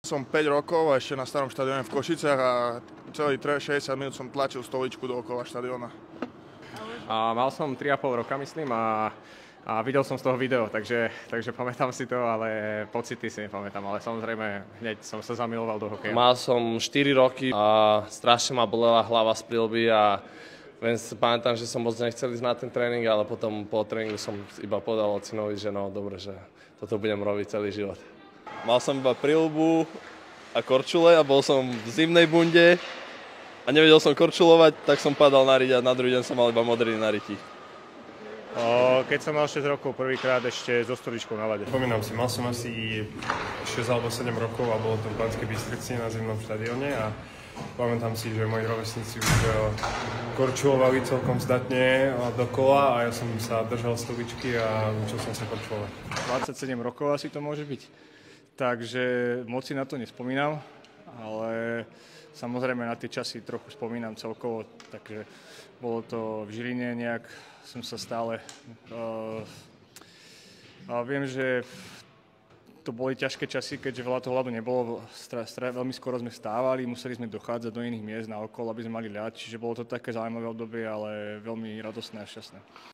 Som 5 rokov a ešte na starom štadióne v Košiciach a celý 60 minút som tlačil stoličku dookola štadióna. A mal som 3,5 roka, myslím, a videl som z toho video, takže pamätám si to, ale pocity si nepamätám, ale samozrejme hneď som sa zamiloval do hokeja. Mal som 4 roky a strašne ma bolela hlava z prilby a pamätám, že som moc nechcel ísť na ten tréning, ale potom po tréningu som iba povedal ocinovi, že no dobre, že toto budem robiť celý život. Mal som iba prilbu a korčule a bol som v zimnej bunde a nevedel som korčulovať, tak som padal na riť a na druhý deň som mal iba modriny na riti. Keď som mal 6 rokov, prvýkrát ešte so stoličkou na ľade. Spomínam si, mal som asi 6 alebo 7 rokov a bolo to v Banskej Bystrici na zimnom štadióne a pamätám si, že moji rovesníci už korčulovali celkom zdatne dokola a ja som sa držal stoličky a učil som sa korčulovať. 27 rokov asi to môže byť, takže moc si na to nespomínam, ale samozrejme na tie časy trochu spomínam celkovo, takže bolo to v Žiline nejak, som sa stále... viem, že to boli ťažké časy, keďže veľa toho ľadu nebolo, veľmi skoro sme vstávali, museli sme dochádzať do iných miest na okolo, aby sme mali ľad, čiže bolo to také zaujímavé obdobie, ale veľmi radostné a šťastné.